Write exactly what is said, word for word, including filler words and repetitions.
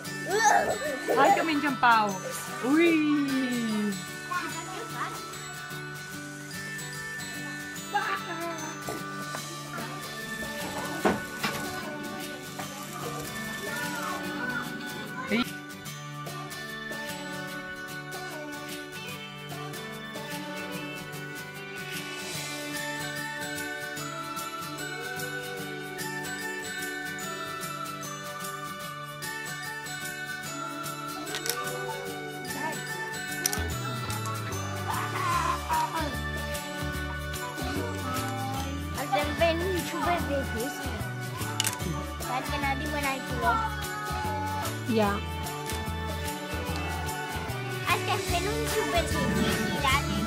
Ai, que menja en Pau. Ui! Estem fent un super difícil. Perquè no diuen el color. Ja. Estem fent un super difícil, Ani.